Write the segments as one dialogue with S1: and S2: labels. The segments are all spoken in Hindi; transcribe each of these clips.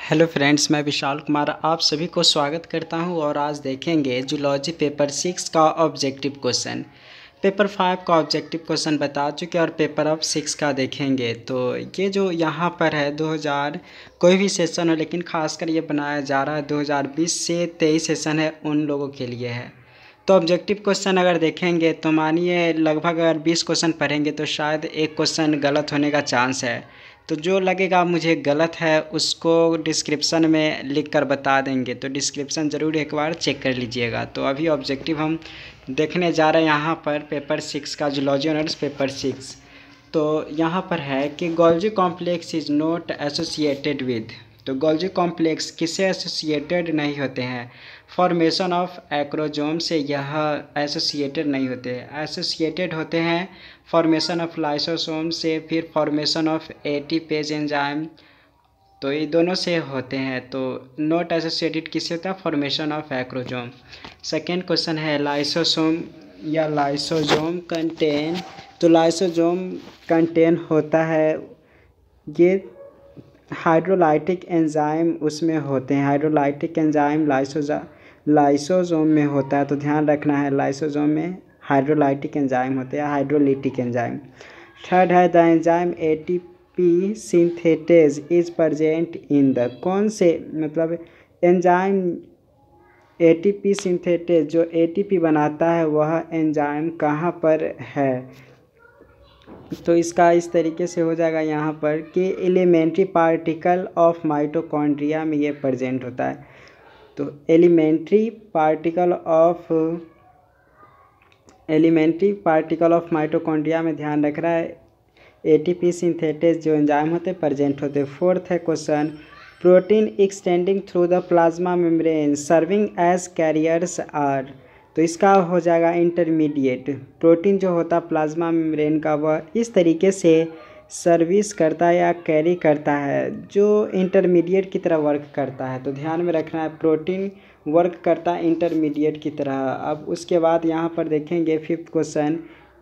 S1: हेलो फ्रेंड्स, मैं विशाल कुमार आप सभी को स्वागत करता हूं और आज देखेंगे जूलॉजी पेपर 6 का ऑब्जेक्टिव क्वेश्चन। पेपर 5 का ऑब्जेक्टिव क्वेश्चन बता चुके और पेपर ऑफ 6 का देखेंगे। तो ये जो यहाँ पर है 2000 कोई भी सेशन हो, लेकिन खासकर ये बनाया जा रहा है 2020 से 23 सेशन है, उन लोगों के लिए है। तो ऑब्जेक्टिव क्वेश्चन अगर देखेंगे तो मानिए लगभग अगर 20 क्वेश्चन पढ़ेंगे तो शायद एक क्वेश्चन गलत होने का चांस है। तो जो लगेगा मुझे गलत है उसको डिस्क्रिप्शन में लिख कर बता देंगे, तो डिस्क्रिप्शन ज़रूर एक बार चेक कर लीजिएगा। तो अभी ऑब्जेक्टिव हम देखने जा रहे हैं यहाँ पर पेपर 6 का, जूलॉजी ऑनर्स पेपर 6। तो यहाँ पर है कि Golgi complex is not associated with. तो गोल्जी कॉम्प्लेक्स किससे एसोसिएटेड नहीं होते हैं? फॉर्मेशन ऑफ एक्रोजोम से यह एसोसिएटेड नहीं होते, एसोसिएटेड होते हैं फॉर्मेशन ऑफ लाइसोसोम से, फिर फॉर्मेशन ऑफ एटीपेज एंजाइम। तो ये दोनों से होते हैं। तो नॉट एसोसिएटेड किससे होता है? Formation of acrosome. Second question है लाइसोसोम या लाइसोजोम कंटेन। तो लाइसोजोम कंटेन होता है, ये हाइड्रोलाइटिक एंजाइम उसमें होते हैं, हाइड्रोलाइटिक एंजाइम लाइसोजोम में होता है। तो ध्यान रखना है, लाइसोजोम में हाइड्रोलाइटिक एंजाइम होते हैं, हाइड्रोलिटिक एंजाइम। थर्ड है the enzyme ATP synthetase is present in the. कौन से मतलब एंजाइम एटीपी सिंथेटेज जो एटीपी बनाता है वह एंजाइम कहाँ पर है? तो इसका इस तरीके से हो जाएगा यहाँ पर कि एलिमेंट्री पार्टिकल ऑफ माइटोकॉन्ड्रिया में ये प्रेजेंट होता है। तो एलिमेंट्री पार्टिकल ऑफ माइटोकॉन्ड्रिया में ध्यान रख रहा है एटीपी सिंथेटेज जो एंजाइम होते हैं प्रेजेंट होते हैं। फोर्थ है question protein extending through the plasma membrane serving as carriers are. तो इसका हो जाएगा इंटरमीडिएट। प्रोटीन जो होता है प्लाज्मा मेम्ब्रेन का वह इस तरीके से सर्विस करता है या कैरी करता है जो इंटरमीडिएट की तरह वर्क करता है। तो ध्यान में रखना है, प्रोटीन वर्क करता है इंटरमीडिएट की तरह। अब उसके बाद यहाँ पर देखेंगे फिफ्थ क्वेश्चन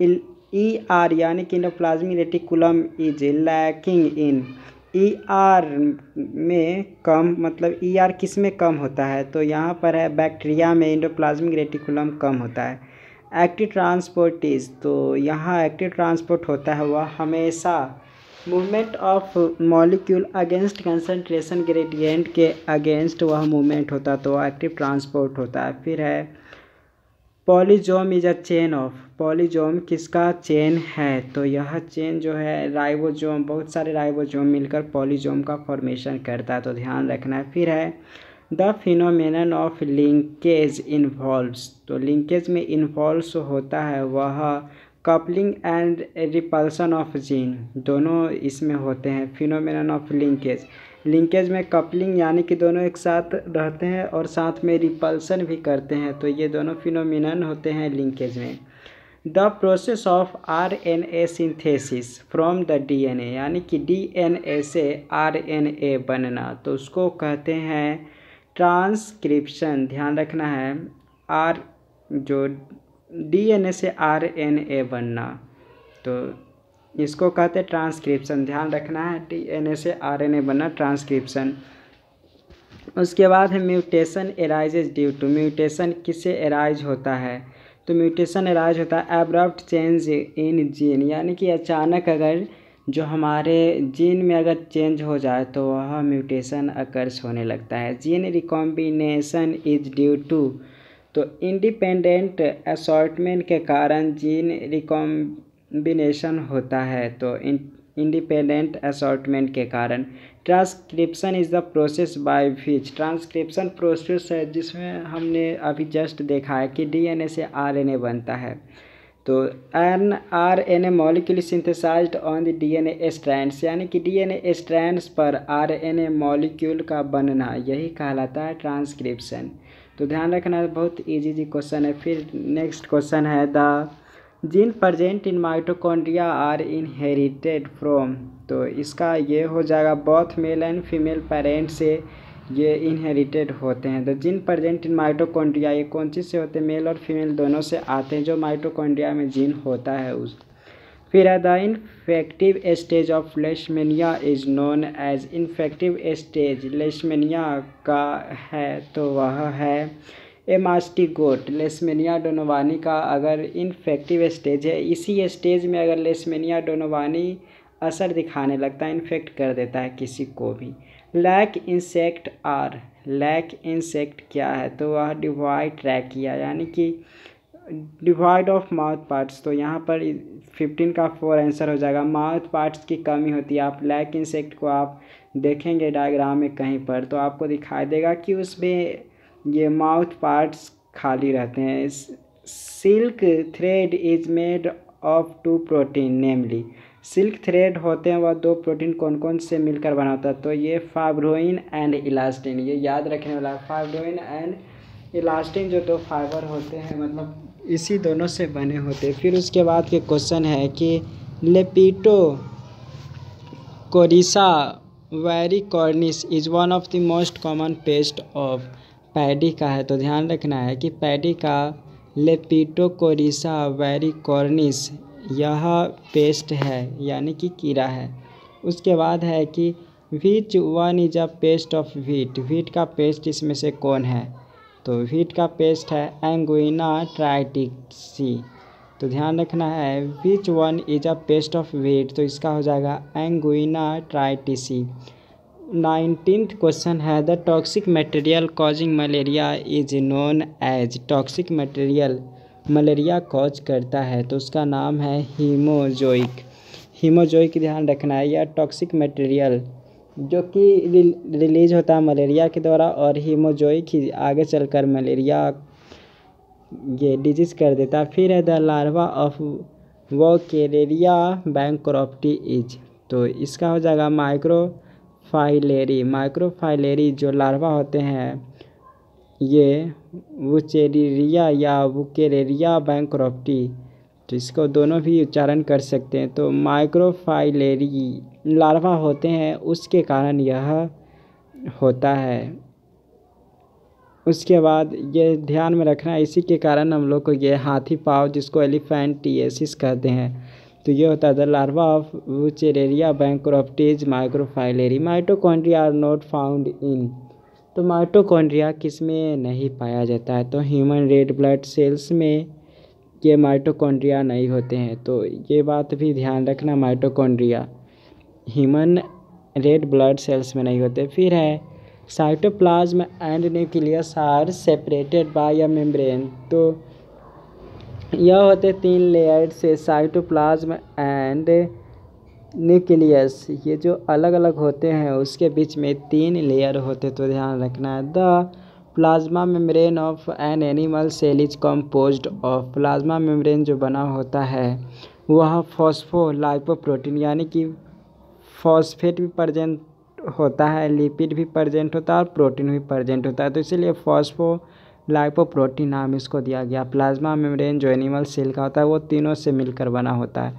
S1: ER यानी कि endoplasmic reticulum is lacking in. ER में कम मतलब ER किस में कम होता है? तो यहाँ पर है बैक्टीरिया में इंडोप्लाज्मिक रेटिकुलम कम होता है। एक्टिव ट्रांसपोर्टेज, तो यहाँ एक्टिव ट्रांसपोर्ट होता है वह हमेशा movement of molecule against concentration gradient के अगेंस्ट वह मूवमेंट होता है, तो एक्टिव ट्रांसपोर्ट होता है। फिर है polysome is a chain of. Polysome किसका चेन है? तो यह चेन जो है राइबोजोम, बहुत सारे राइबोजोम मिलकर पॉलीजोम का फॉर्मेशन करता है, तो ध्यान रखना है। फिर है the phenomenon of linkage involves. तो लिंकेज में इन्वॉल्व्स होता है वह coupling and repulsion of gene, दोनों इसमें होते हैं। फिनोमेनन ऑफ लिंकेज में कपलिंग यानी कि दोनों एक साथ रहते हैं और साथ में रिपल्सन भी करते हैं, तो ये दोनों फिनोमिनन होते हैं लिंकेज में। The process of RNA synthesis from the DNA यानी कि DNA से RNA बनना, तो उसको कहते हैं ट्रांसक्रिप्शन। ध्यान रखना है, जो DNA से RNA बनना तो इसको कहते हैं ट्रांसक्रिप्शन। ध्यान रखना है, DNA से RNA बनना ट्रांसक्रिप्शन। उसके बाद है mutation arises due to. Mutation किससे एराइज होता है? तो म्यूटेशन एराइज होता है एब्रप्ट चेंज इन जीन, यानी कि अचानक अगर जो हमारे जीन में अगर चेंज हो जाए तो वह म्यूटेशन अकर्स होने लगता है। Gene recombination is due to, तो इंडिपेंडेंट असॉर्टमेंट के कारण जीन रिकॉम्बिनेशन होता है, तो इंडिपेंडेंट असॉर्टमेंट के कारण। Transcription is the process by which. Transcription process है जिसमें हमने अभी जस्ट देखा है कि DNA से RNA बनता है। तो an RNA molecule synthesized on the DNA strands, यानी कि DNA स्ट्रैंड्स पर RNA मॉलिक्यूल का बनना, यही कहलाता है ट्रांसक्रिप्शन। तो ध्यान रखना है, बहुत इजी क्वेश्चन है। फिर नेक्स्ट क्वेश्चन है the gene present in mitochondria are inherited from. तो इसका ये हो जाएगा both male and female parent से ये इनहेरिटेड होते हैं। The gene present in mitochondria, ये कौन चीज़ से होते हैं? मेल और फीमेल दोनों से आते हैं, जो माइटोकॉन्ड्रिया में जीन होता है उस। फिर the infective stage of Leishmania is known as infective stage Leishmania का है तो वह है एमास्टिगोट। लेशमेनिया डोनोवानी का अगर इन्फेक्टिव स्टेज है, इसी स्टेज में अगर लेशमेनिया डोनोवानी असर दिखाने लगता है, इन्फेक्ट कर देता है किसी को भी। लैक इंसेक्ट क्या है तो वह डिवाइड ट्रैकिया यानी कि डिवाइड ऑफ माउथ पार्ट्स। तो यहाँ पर 15 का 4 आंसर हो जाएगा। माउथ पार्ट्स की कमी होती है। आप लैक इंसेक्ट को आप देखेंगे डायग्राम में कहीं पर तो आपको दिखाई देगा कि उसमें ये माउथ पार्ट्स खाली रहते हैं। Silk thread is made of 2 protein namely. Silk thread होते हैं वह 2 प्रोटीन कौन कौन से मिलकर बना होता है तो ये फाइब्रोइन एंड इलास्टिन। ये याद रखने वाला है, फाइब्रोइन एंड इलास्टिन जो 2 फाइबर होते हैं मतलब इसी दोनों से बने होते हैं। फिर उसके बाद के क्वेश्चन है कि Leptocorisa varicornis is one of the most common pest of paddy का है तो ध्यान रखना है कि पैडी का लेपिटो कोरिसा वेरिकॉर्निस यह पेस्ट है यानी कि कीड़ा है। उसके बाद है कि which one is a pest of wheat. Wheat का पेस्ट इसमें से कौन है तो व्हीट का पेस्ट है एंगुइना ट्राइटिसी। तो ध्यान रखना है which one is a pest of wheat तो इसका हो जाएगा एंगुइना ट्राइटिसी। 19th क्वेश्चन है the toxic material causing malaria is known as. Toxic material malaria cause करता है तो उसका नाम है हीमोजोइक। हीमोजोइक ध्यान रखना है। यह टॉक्सिक मटेरियल जो कि रिलीज होता है मलेरिया के द्वारा और हीमोजोइक ही आगे चलकर मलेरिया ये डिजीज़ कर देता है। फिर है the larva of Wuchereria bancrofti is. तो इसका हो जाएगा माइक्रोफाइलेरी जो लार्वा होते हैं ये वुचेरिया या वुकेरेरिया बैंक्रॉप्टी तो इसको दोनों भी उच्चारण कर सकते हैं। तो माइक्रोफाइलेरी लार्वा होते हैं उसके कारण यह होता है। उसके बाद ये ध्यान में रखना है इसी के कारण हम लोग को ये हाथी पाँव जिसको एलिफेंटिएसिस कहते हैं तो ये होता है the larva of Wuchereria bancrofti microfilariae. Mitochondria are not found in. तो माइटोकॉन्ड्रिया किस में नहीं पाया जाता है तो ह्यूमन रेड ब्लड सेल्स में ये माइटोकॉन्ड्रिया नहीं होते हैं। तो ये बात भी ध्यान रखना mitochondria human red blood cells में नहीं होते। फिर है cytoplasm and nucleus are separated by a membrane. तो यह होते 3 लेयर से साइटोप्लाज्म एंड न्यूक्लियस ये जो अलग अलग होते हैं उसके बीच में 3 लेयर होते तो ध्यान रखना है। The plasma membrane of an animal cell is composed of. Plasma membrane जो बना होता है वह फॉस्फोलाइपोप्रोटीन यानी कि फॉस्फेट भी प्रेजेंट होता है, लिपिड भी प्रेजेंट होता है और प्रोटीन भी प्रेजेंट होता है तो इसीलिए फॉस्फोलाइपोप्रोटीन नाम इसको दिया गया। प्लाज्मा मेम्ब्रेन जो एनिमल सेल का होता है वो तीनों से मिलकर बना होता है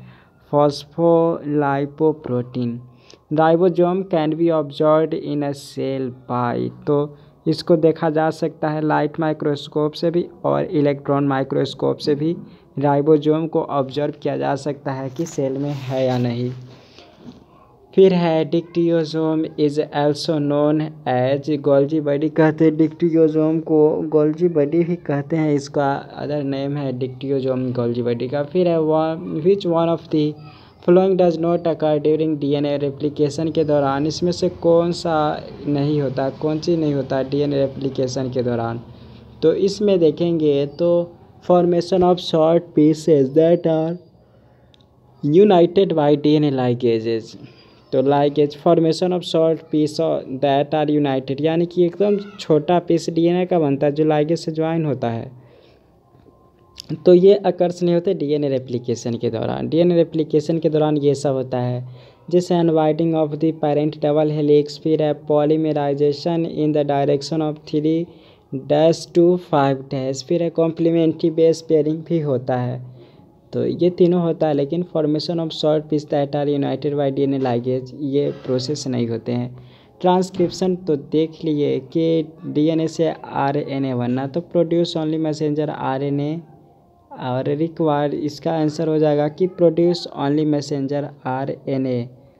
S1: phospholipoprotein. Ribosome can be observed in a cell by. तो इसको देखा जा सकता है लाइट माइक्रोस्कोप से भी और इलेक्ट्रॉन माइक्रोस्कोप से भी राइबोसोम को ऑब्जर्व किया जा सकता है कि सेल में है या नहीं। फिर है dictyosome is also known as Golgi body कहते हैं। डिक्टियोसोम को गोल्जी बॉडी भी कहते हैं, इसका अदर नेम है डिक्टियोसोम गोल्जी बॉडी का। फिर है which one of the following does not occur during DNA replication के दौरान। इसमें से कौन सा नहीं होता, कौन सी नहीं होता डीएनए रेप्लिकेशन के दौरान। तो इसमें देखेंगे तो formation of short pieces that are united by DNA ligases. तो ligase formation of short piece that are united यानी कि एकदम छोटा पीस डीएनए का बनता है जो लाइगेज से ज्वाइन होता है। तो ये अकर्स नहीं होते डीएनए रेप्लिकेशन के दौरान। डीएनए रेप्लिकेशन के दौरान ये सब होता है जैसे unwinding of the parent double helix. फिर है polymerization in the direction of 3' to 5'। फिर है कॉम्प्लीमेंट्री बेस पेयरिंग भी होता है। तो ये तीनों होता है लेकिन formation of short piece that are united by DNA ligase ये प्रोसेस नहीं होते हैं। ट्रांसक्रिप्शन तो देख लिए कि डीएनए से आरएनए बनना तो प्रोड्यूस ओनली मैसेंजर आरएनए और रिक्वायर इसका आंसर हो जाएगा कि प्रोड्यूस ओनली मैसेंजर RNA।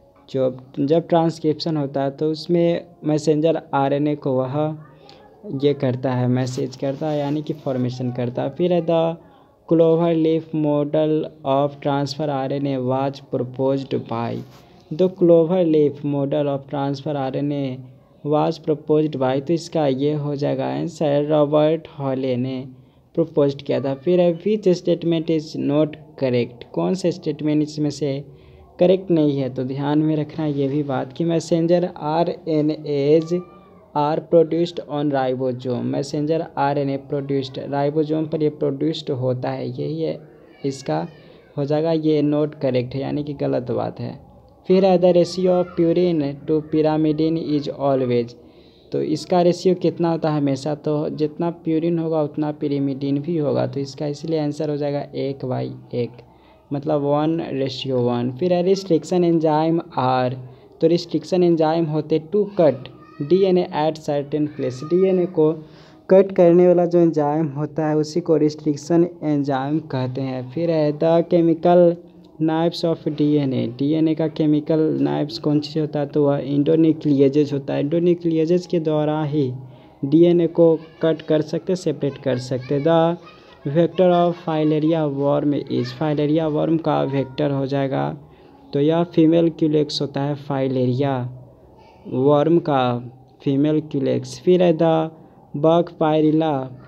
S1: जब ट्रांसक्रिप्शन होता है तो उसमें मैसेंजर RNA को वह ये करता है, मैसेज करता है, यानी कि फॉर्मेशन करता है। फिर है the clover leaf model of transfer RNA was proposed by. The clover leaf model of transfer RNA was proposed by, तो इसका ये हो जाएगा आंसर रॉबर्ट हॉले ने प्रपोज किया था। फिर है which statement is not correct, कौन सा स्टेटमेंट इसमें से करेक्ट नहीं है। तो ध्यान में रखना ये भी बात कि messenger RNAs are produced on ribosome, messenger RNA produced ribosome पर ये प्रोड्यूस्ड होता है, यही है इसका हो जाएगा, ये नोट करेक्ट है, यानी कि गलत बात है। फिर है the ratio of purine to pyrimidine is always, तो इसका रेशियो कितना होता है हमेशा, तो जितना प्यूरिन होगा उतना पिरामिडिन भी होगा, तो इसका इसलिए आंसर हो जाएगा 1/1, मतलब 1:1। फिर है रिस्ट्रिक्शन एंजाइम आर, तो रिस्ट्रिक्शन एंजाइम होते to cut DNA at certain place, DNA को कट करने वाला जो एंजाइम होता है उसी को रिस्ट्रिक्शन एंजाइम कहते हैं। फिर है the chemical knives of DNA का केमिकल नाइफ्स कौन सी होता है, तो वह एंडोन्यूक्लिएजेज होता है। एंडोन्यूक्लिएजेज के द्वारा ही DNA को कट कर सकते, सेपरेट कर सकते। The vector of filaria worm is, filaria worm का वेक्टर हो जाएगा, तो यह फीमेल क्यूलेक्स होता है, फाइलेरिया वर्म का फीमेल क्यूलेक्स। फिर है the bug Pyrilla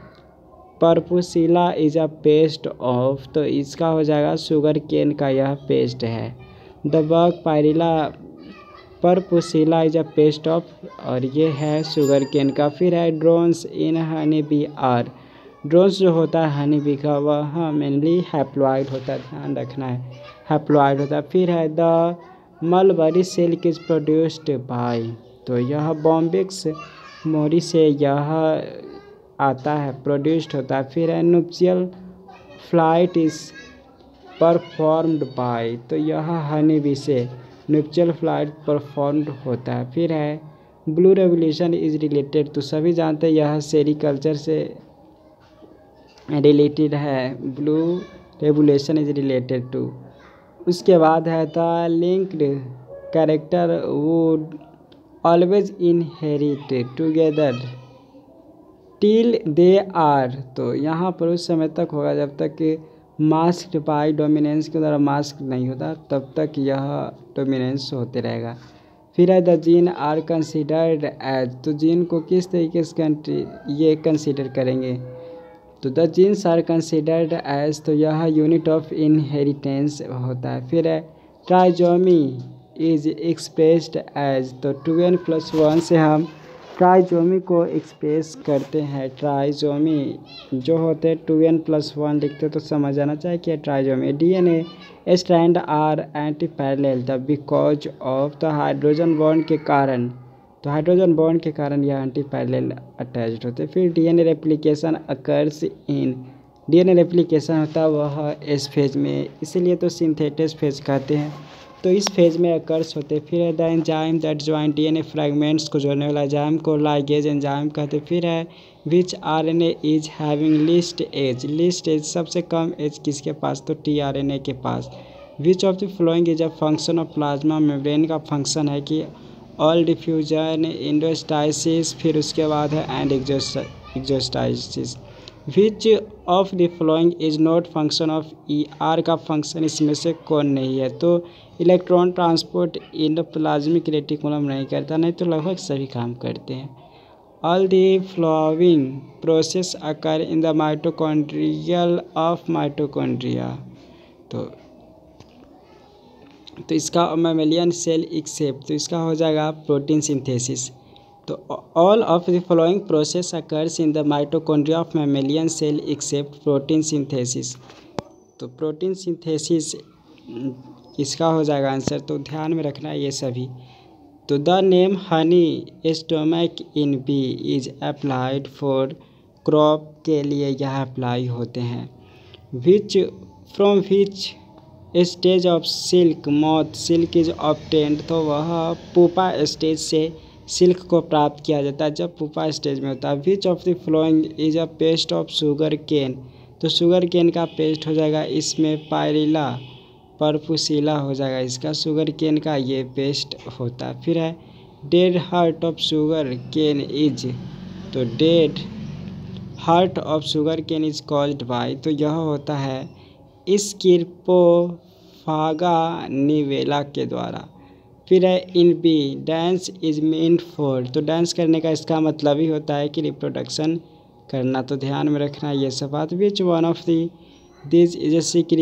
S1: perpusilla is a pest of, तो इसका हो जाएगा शुगर केन का यह पेस्ट है। The bug Pyrilla perpusilla is a pest of, और ये है शुगर केन का। फिर है drones in honey bee are, drones जो होता है हनी बी का वह मेनली हैप्लॉइड होता है, ध्यान रखना है, हैप्लॉइड होता है। फिर है the mulberry silk is produced by, तो यह बॉम्बिक्स मोरी से यह आता है, प्रोड्यूस्ड होता है। फिर है nuptial flight is performed by, तो यह हनी बी से नुप्सियल फ्लाइट परफॉर्म्ड होता है। फिर है ब्लू रेवोल्यूशन इज रिलेटेड, तो सभी जानते हैं यह सेरिकल्चर से रिलेटेड है, blue revolution is related to. उसके बाद है the linked character would always inherit together till they are, तो यहाँ पर उस समय तक होगा जब तक कि मास्क्ड बाय डोमिनेंस के द्वारा मास्क नहीं होता, तब तक यह डोमिनेंस होते रहेगा। फिर है the gene are considered as, तो जीन को किस तरीके से ये कंसिडर करेंगे, तो the genes are considered as, तो यह यूनिट ऑफ इनहेरिटेंस होता है। फिर है ट्राइजोमी इज एक्सप्रेस्ड एज, तो 2n+1 से हम ट्राइजोमी को एक्सप्रेस करते हैं। ट्राइजोमी जो होते हैं 2n+1 लिखते तो समझ आना चाहिए कि trisomy. DNA strand are antiparallel the because of the hydrogen bond के कारण, तो हाइड्रोजन बॉन्ड के कारण यह एंटी पैरेलल अटैच्ड होते हैं। फिर DNA replication occurs in, DNA replication होता है वह इस फेज में, इसीलिए तो सिंथेटिस फेज कहते हैं, तो इस फेज में अकर्स होते। फिर the enzyme that join DNA fragments को जोड़ने वाला एंजाइम को लाइगेज एंजाइम कहते। फिर है which RNA is having least age, least age सबसे कम एज किसके पास, तो tRNA के पास। Which of the following is a function of plasma membrane का फंक्शन है कि ऑल डिफ्यूजन इंडोस्टाइसिस, फिर उसके बाद है and exocytosis. Which of the following is not function of ER का फंक्शन इसमें से कौन नहीं है, तो इलेक्ट्रॉन ट्रांसपोर्ट इंडोप्लाज्मिक रेटिकुलम नहीं करता, नहीं तो लगभग सभी काम करते हैं। All the following process occur in the mitochondrial of mitochondria, तो इसका मैमेलियन सेल एक्सेप्ट, तो इसका हो जाएगा प्रोटीन सिंथेसिस। तो all of the following process occurs in the mitochondria of mammalian cell except protein synthesis, तो प्रोटीन सिंथेसिस इसका हो जाएगा आंसर, तो ध्यान में रखना है ये सभी। तो the name honey stomach in bee is applied for crop के लिए यह अप्लाई होते हैं। Which from which stage of silk moth silk is obtained, तो वह पुपा स्टेज से सिल्क को प्राप्त किया जाता है जब पुपा स्टेज में होता है। Which of the following is a pest of sugar cane, तो शुगर केन का पेस्ट हो जाएगा, इसमें पायरिला परपुसिला हो जाएगा इसका, शुगर केन का ये पेस्ट होता है। फिर है dead heart of sugar cane is, तो dead heart of sugar cane is caused by, तो यह होता है स्किर्पोफागा निवेला के द्वारा। फिर है in bee dance is meant for, तो डांस करने का इसका मतलब ही होता है कि रिप्रोडक्शन करना, तो ध्यान में रखना ये सब बात। Which one of the this is a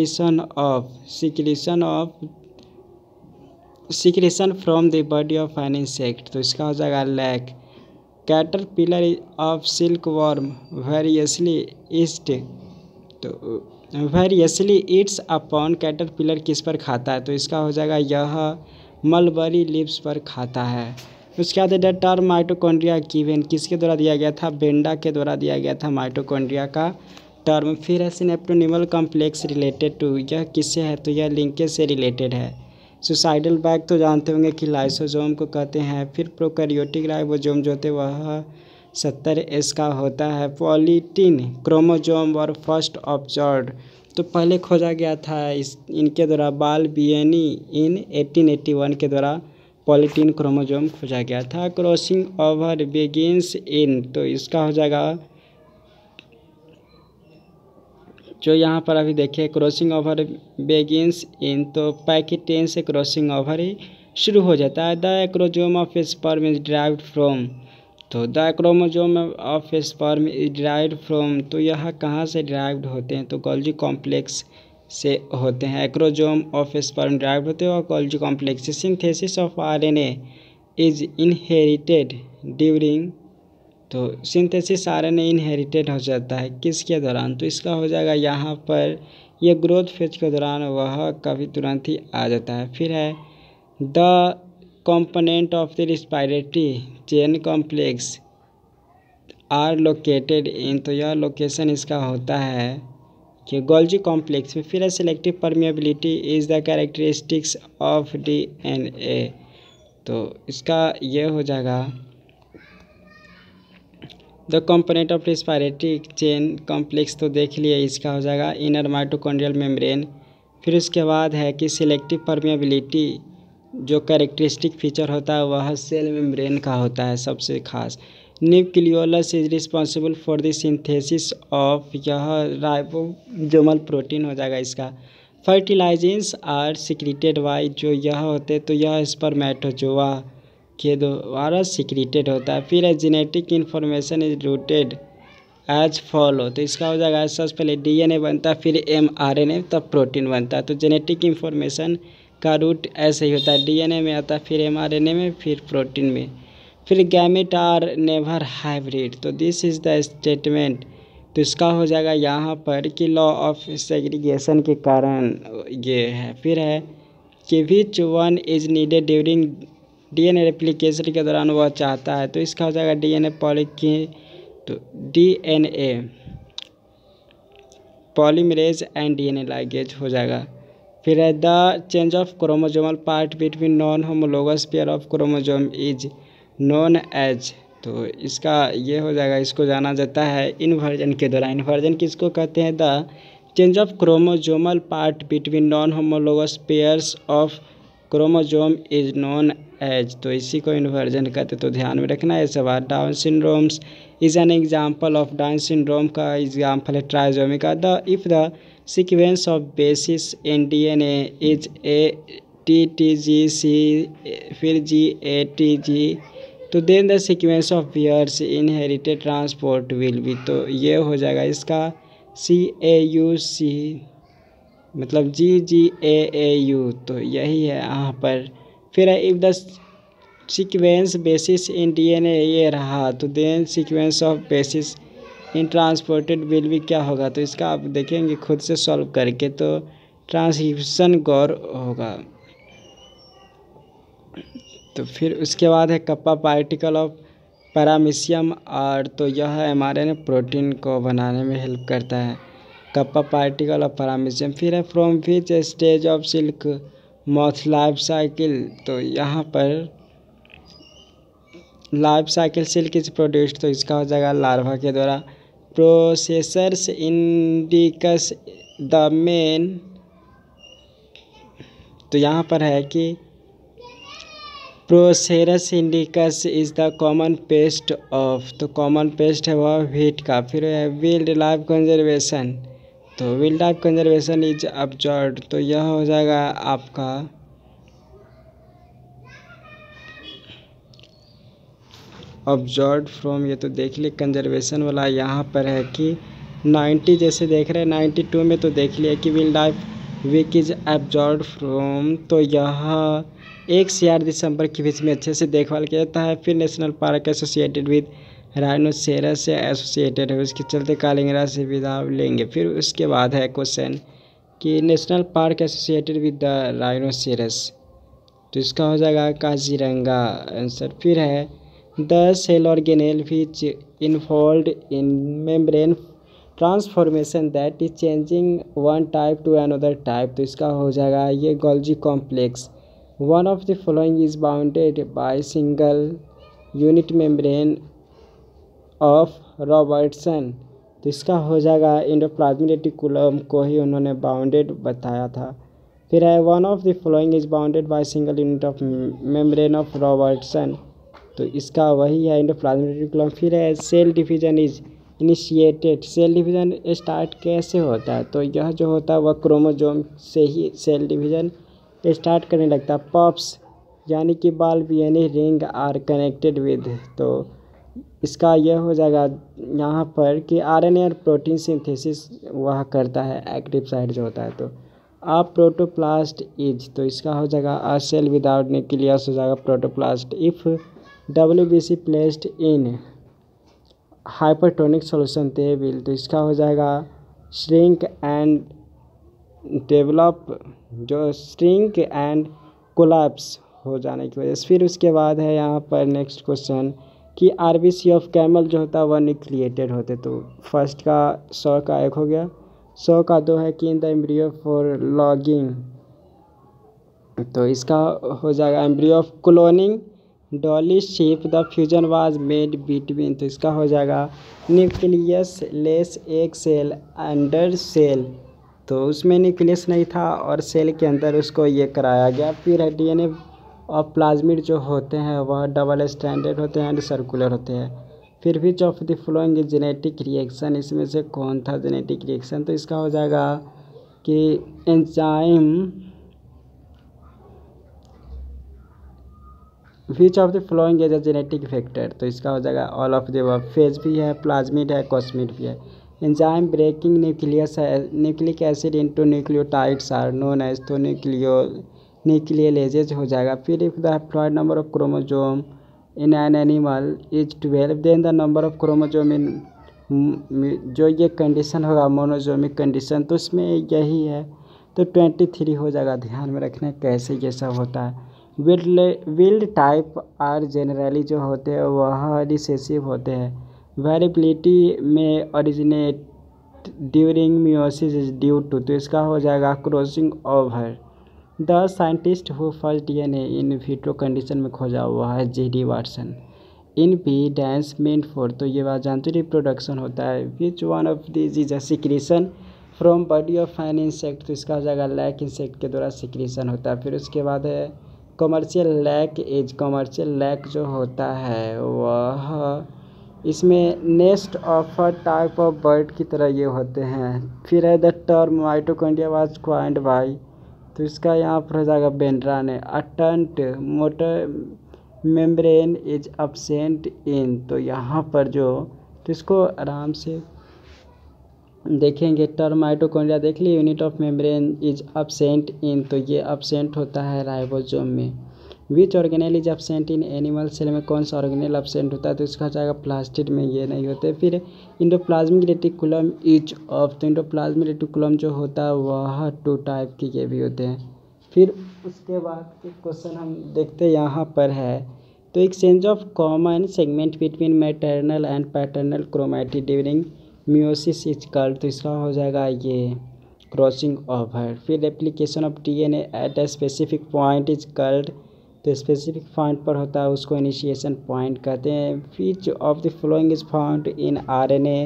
S1: secretion from the body of an insect, तो इसका हो जाएगा lac. Caterpillar of silk worm voraciously ईस्ट, तो वेरियसली ईट्स अपॉन, कैटरपिलर किस पर खाता है, तो इसका हो जाएगा यह मलबरी लीव्स पर खाता है। उसके बाद द टर्म माइटोकॉन्ड्रिया गिवन, किसके द्वारा दिया गया था, बेंडा के द्वारा दिया गया था माइटोकॉन्ड्रिया का टर्म। फिर है सिनेप्टोनिमल कॉम्प्लेक्स रिलेटेड टू, यह किससे है, तो यह लिंकेज से रिलेटेड है। सुसाइडल बैग तो जानते होंगे कि लाइसोसोम को कहते हैं। फिर प्रोकैरियोटिक राइबोसोम जो होते हैं वह 70S का होता है। पॉलीटीन क्रोमोसोम और फर्स्ट ऑब्जर्व्ड, तो पहले खोजा गया था इनके द्वारा बाल बियनी इन 1881 के द्वारा पॉलीटीन क्रोमोसोम खोजा गया था। क्रॉसिंग ओवर बिगिंस इन, तो इसका हो जाएगा जो यहाँ पर अभी देखिए क्रॉसिंग ओवर बेगिंस इन, तो पैकेटेन से क्रॉसिंग ओवर ही शुरू हो जाता है। The acrosome of sperm is derived from, तो the chromosome of sperm is derived from, तो यह कहाँ से डिराइव्ड होते हैं, तो गोल्जी कॉम्प्लेक्स से होते हैं। एक्रोजोम ऑफ स्पर्म डिराइव्ड होते हैं और गोल्जी कॉम्प्लेक्स से। Synthesis of RNA is inherited during, तो सिंथेसिस RNA इनहेरिटेड हो जाता है किसके दौरान, तो इसका हो जाएगा यहाँ पर ये ग्रोथ फेज के दौरान, वह कभी तुरंत ही आ जाता है। फिर है the component of the respiratory chain complex are located in, तो यह लोकेशन इसका होता है कि गोल्जी कॉम्प्लेक्स में। फिर है selective permeability is the characteristics of DNA, तो इसका ये हो जाएगा the component of respiratory chain complex, तो देख लिए इसका हो जाएगा इनर माइटोकॉन्ड्रियल मेम्ब्रेन। फिर उसके बाद है कि सिलेक्टिव परमिएबिलिटी जो कैरेक्टरिस्टिक फीचर होता है वह सेल मेम्ब्रेन का होता है सबसे खास। Nucleolus is responsible for the synthesis of, यह राइबोसोमल प्रोटीन हो जाएगा इसका। फर्टिलाइजेंस आर सिक्रीटेड बाय, जो यह होते तो यह स्पर्मेटोजोआ के द्वारा सिक्रीटेड होता है। फिर है genetic information is routed as follow, तो इसका हो जाएगा सबसे पहले DNA बनता है, फिर mRNA, तब प्रोटीन बनता है। तो जेनेटिक इन्फॉर्मेशन का रूट ऐसे ही होता है, DNA में आता है, फिर mRNA में, फिर प्रोटीन में। फिर गैमेट आर नेवर हाइब्रिड, तो दिस इज़ द स्टेटमेंट, तो इसका हो जाएगा यहाँ पर कि लॉ ऑफ सेग्रीगेशन के कारण ये है। फिर है कि which one is needed during DNA replication के दौरान वह चाहता है, तो इसका हो जाएगा DNA पॉलीकी, तो DNA polymerase and DNA ligase हो जाएगा। फिर है the change of chromosomal part between non homologous pair of chromosome is known as, तो इसका ये हो जाएगा, इसको जाना जाता है इन्वर्जन के दौरान। इन्वर्जन किसको कहते हैं, the change of chromosomal part between non homologous pairs of chromosome is known as, तो इसी को इन्वर्जन कहते, तो ध्यान में रखना है सब। Down syndromes is an example of, Down syndrome का एग्जाम्पल है ट्राइजोमी का। The if the sequence of bases in DNA is ATTGC फिर GATG, तो then the sequence of pairs inherited transport will be, तो ये हो जाएगा इसका CAUC मतलब GGAAU, तो यही है यहाँ पर। फिर if the sequence bases in DNA ये रहा, तो then sequence of bases in transported will भी क्या होगा, तो इसका आप देखेंगे खुद से सॉल्व करके, तो ट्रांसक्रिप्शन गौर होगा। तो फिर उसके बाद है कप्पा पार्टिकल ऑफ पैरामीशियम, और तो यह mRNA प्रोटीन को बनाने में हेल्प करता है, कप्पा पार्टिकल ऑफ पैरामीशियम। फिर है from which stage of silk moth life cycle, तो यहाँ पर life cycle silk is produced, तो इसका हो जाएगा लार्वा के द्वारा। प्रोसेसर्स इंडिकस द मेन, तो यहाँ पर है कि processors indicus is the common pest of, तो कॉमन पेस्ट है वह हीट का। फिर है वाइल्ड लाइफ कंजर्वेशन, तो wildlife conservation is observed, तो यह हो जाएगा आपका ऑब्जर्व फ्रॉम, ये तो देख लिए कंजर्वेशन वाला। यहाँ पर है कि 90 जैसे देख रहे हैं, 92 में तो देख लिया कि wildlife week is observe from, तो यह 1 से 8 दिसंबर के बीच में अच्छे से देखभाल किया जाता है। फिर national park associated with rhinoceros से एसोसिएटेड है, उसके चलते कालिंगरा से विदा लेंगे। फिर उसके बाद है क्वेश्चन कि national park associated with the rhinoceros, तो इसका हो जाएगा काजीरंगा आंसर। फिर है the cell organelle which involve in membrane transformation that is changing one type to another type, तो इसका हो जाएगा ये Golgi complex. One of the following is bounded by single unit membrane of Robertson, तो इसका हो जाएगा एंडोप्लाज्मिक रेटिकुलम को ही उन्होंने बाउंडेड बताया था। फिर है one of the following is bounded by single unit of membrane of Robertson, तो इसका वही है एंडोप्लाज्मिक रेटिकुलम। फिर है cell division is initiated, cell division start कैसे होता है, तो यह जो होता है वह क्रोमोजोम से ही सेल डिवीजन स्टार्ट करने लगता है। पॉप्स यानी कि बाल्ब यानी रिंग आर कनेक्टेड विद, तो इसका यह हो जाएगा यहाँ पर कि आरएनए और प्रोटीन सिंथेसिस वह करता है एक्टिव साइट जो होता है। तो आप प्रोटोप्लास्ट इज, तो इसका हो जाएगा अ सेल विदाउट न्यूक्लियस हो जाएगा protoplast. If WBC placed in hypertonic solution they will, तो इसका हो जाएगा श्रिंक एंड डेवलप, जो श्रिंक एंड कोलैप्स हो जाने की वजह से। फिर उसके बाद है यहाँ पर नेक्स्ट क्वेश्चन कि RBC ऑफ कैमल जो होता है वह न्यूक्लिएटेड होते, तो फर्स्ट का 100 का 1 हो गया। 100 का 2 है कि in the embryo for logging, तो इसका हो जाएगा embryo of cloning Dolly shape the fusion was made between, तो इसका हो जाएगा न्यूक्लियस लेस एक सेल अंडर सेल, तो उसमें न्यूक्लियस नहीं था और सेल के अंदर उसको ये कराया गया। फिर है DNA और प्लाज्मिड जो होते हैं वह डबल स्टैंडर्ड होते हैं एंड सर्कुलर होते हैं। फिर which of the following genetic reaction, इसमें से कौन था जेनेटिक रिएक्शन, तो इसका हो जाएगा कि enzyme which of the following as a genetic factor, तो इसका हो जाएगा all of the above. Phage भी है, प्लाज्मिड है, कॉस्मिड भी है। Enzyme breaking nucleus nucleic acid into nucleotides are known as, तो न्यूक्लियलेजेज हो जाएगा। फिर if the haploid number of chromosome in an animal is 12 then the number of chromosome in, जो ये कंडीशन होगा मोनोजोमिक कंडीशन, तो उसमें यही है, तो 23 हो जाएगा। ध्यान में रखना कैसे ये सब होता है। विल्ड टाइप आर जनरली जो होते हैं वह रिसेसिव होते हैं। वेरिएबिलिटी में originate during meiosis is due to, तो इसका हो जाएगा crossing over. The scientist who first DNA in vitro condition में खोजा हुआ है G.D. वाटसन। इन भी डांस मीन फॉर, तो ये बात जानते रिप्रोडक्शन होता है। Which one of this is a secretion from body of an insect, तो इसका हो जाएगा लैक इंसेक्ट के द्वारा सिक्रीशन होता है। फिर उसके बाद है commercial lac as, commercial lac जो होता है वह इसमें nest of a type of bird की तरह ये होते हैं। फिर है the term mitochondria was coined by, तो इसका यहाँ पर हो जाएगा बेंड्रा ने। अटंट motor membrane is absent in, तो यहाँ पर जो, तो इसको आराम से देखेंगे। टर्म माइटोकॉन्ड्रिया देख लिए, unit of membrane is absent in, तो ये अब्सेंट होता है राइबोसोम में। Which organelle is absent in animal cell, में कौन सा ऑर्गेनेल अब्सेंट होता है, तो इसका जाएगा प्लास्टिड में, ये नहीं होते। फिर इंडोप्लाज्मिक रेटिकुलम इच ऑफ, तो इंडोप्लाज्मिक रेटिकुलम जो होता है वह 2 टाइप के ये भी होते हैं। फिर उसके बाद के क्वेश्चन हम देखते यहाँ पर है, तो exchange of common segment between maternal and paternal chromatid during meiosis is called, तो इसका हो जाएगा ये क्रॉसिंग ओवर। फिर application of DNA at a specific point is called, तो स्पेसिफिक पॉइंट पर होता है उसको इनिशिएशन पॉइंट कहते हैं। Which of the following is found in RNA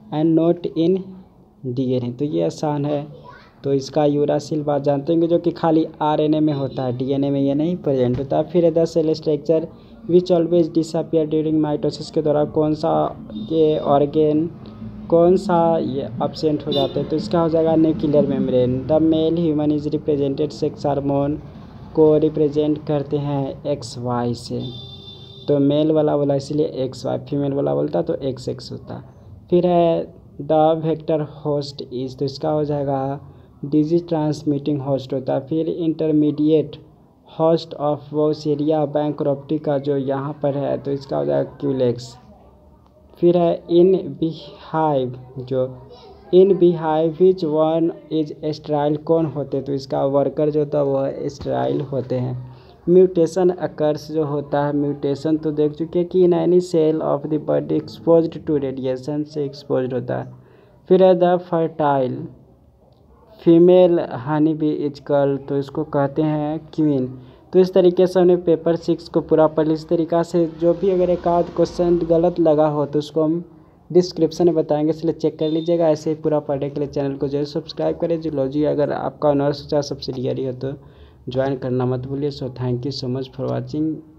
S1: and not in DNA. तो ये आसान है। तो इसका यूरासिल बात जानते होंगे जो कि खाली आरएनए में होता है, डीएनए में ये नहीं प्रेजेंट होता। फिर है the cell structure which always disappear during mitosis के दौरान कौन सा ये ऑर्गेन कौन सा ये अब्सेंट हो जाता है। तो इसका हो जाएगा nuclear membrane. The male human is represented sex hormone को रिप्रेजेंट करते हैं एक्स वाई से। तो मेल वाला बोला इसलिए एक्स वाई, फीमेल वाला बोलता तो एक्स एक्स होता। फिर है द वेक्टर होस्ट इज, तो इसका हो जाएगा डिजीज ट्रांसमिटिंग होस्ट होता है। फिर intermediate host of Wuchereria bancrofti का जो यहाँ पर है तो इसका हो जाएगा क्यूलेक्स। फिर है इन बिहाइव, जो in beehive which one is sterile कौन होते, तो इसका वर्कर जो होता है वह स्टेराइल होते हैं। म्यूटेशन अकर्स जो होता है, म्यूटेशन तो देख चुके हैं कि in any cell of the body exposed to radiation से एक्सपोज्ड होता है। फिर है the fertile female honey bee is girl, तो इसको कहते हैं क्वीन। तो इस तरीके से हमने पेपर 6 को पूरा पढ़ लिया। इस तरीक़ा से जो भी अगर एक आध क्वेश्चन गलत लगा हो तो उसको हम डिस्क्रिप्शन में बताएंगे, इसलिए चेक कर लीजिएगा। ऐसे ही पूरा पढ़ने के लिए चैनल को जरूर सब्सक्राइब करें। जूलॉजी अगर आपका ऑनर्स चाहे सब्सिडियरी हो तो ज्वाइन करना मत भूलिए। So thank you so much for watching.